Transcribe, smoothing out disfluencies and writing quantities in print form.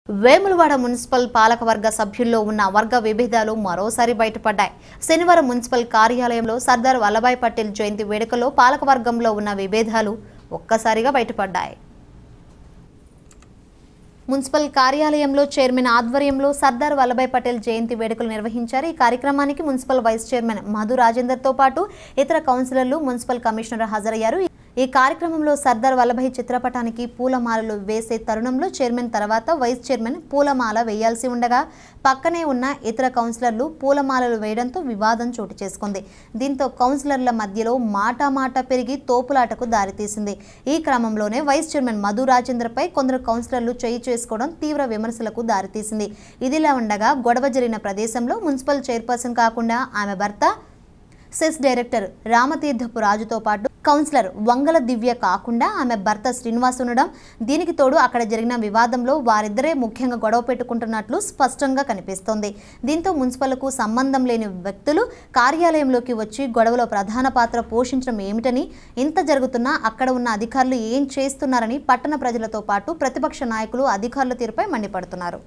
Vemulawada municipal పాలకవర్గ సభ్యుల్లో ఉన్న వర్గ విభేదాలు మరోసారి బయటపడ్డాయి. శనివారం మున్సిపల్ కార్యాలయంలో సర్దార్ వల్లభాయ్ పటేల్ జయంతి వేడుకలో పాలకవర్గంలో ఉన్న విభేదాలు ఒక్కసారిగా బయటపడ్డాయి. మున్సిపల్ కార్యాలయంలో చైర్మన్ ఆధ్వర్యంలో సర్దార్ వల్లభాయ్ పటేల్ జయంతి వేడుకలు నిర్వహించారు. ఈ కార్యక్రమానికి మున్సిపల్ వైస్ చైర్మన్ మధు రాజేందర్తో పాటు ఇతర కౌన్సిలర్లు, మున్సిపల్ కమిషనర్ హాజరయ్యారు. ఈ కార్యక్రమంలో సర్దార్ వల్లభాయ్ చిత్రపటానికి పూలమాలలు వేసే తరుణంలో చైర్మన్ తర్వాత వైస్ చైర్మన్ పూలమాల వేయాల్సి ఉండగా పక్కనే ఉన్న ఇతర కౌన్సిలర్లు పూలమాలలు వేయడంతో వివాదం చోటు చేసుకుంది. దీంతో కౌన్సిలర్ల మధ్యలో మాట పెరిగి తోపులాటకు దారితీసింది. ఈ క్రమంలోనే వైస్ చైర్మన్ మధు రాజేంద్రపై కొందరు కౌన్సిలర్లు చేయి చేసుకోవడం తీవ్ర విమర్శలకు దారితీసింది. ఇదిలా ఉండగా గొడవ జరిగిన ప్రదేశంలో మున్సిపల్ చైర్పర్సన్ కాకుండా ఆమె భర్త, సెస్ డైరెక్టర్ రామతీర్థపు రాజుతో పాటు కౌన్సిలర్ వంగల దివ్య కాకుండా ఆమె భర్త శ్రీనివాస్ ఉండడం, దీనికి తోడు అక్కడ జరిగిన వివాదంలో వారిద్దరే ముఖ్యంగా గొడవ పెట్టుకుంటున్నట్లు స్పష్టంగా కనిపిస్తోంది. దీంతో మున్సిపల్కు సంబంధం లేని వ్యక్తులు కార్యాలయంలోకి వచ్చి గొడవలో ప్రధాన పాత్ర పోషించడం ఏమిటని, ఇంత జరుగుతున్నా అక్కడ ఉన్న అధికారులు ఏం చేస్తున్నారని పట్టణ ప్రజలతో పాటు ప్రతిపక్ష నాయకులు అధికారుల తీరుపై మండిపడుతున్నారు.